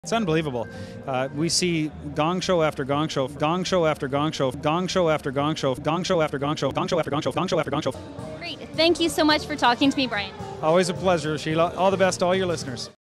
It's unbelievable. We see Gong show after Gong show, Gong show after Gong show, Gong show after Gong show, Gong show after Gong show, Gong show after Gong show, Gong show after Gong show. Great. Thank you so much for talking to me, Brian. Always a pleasure, Sheila. All the best to all your listeners.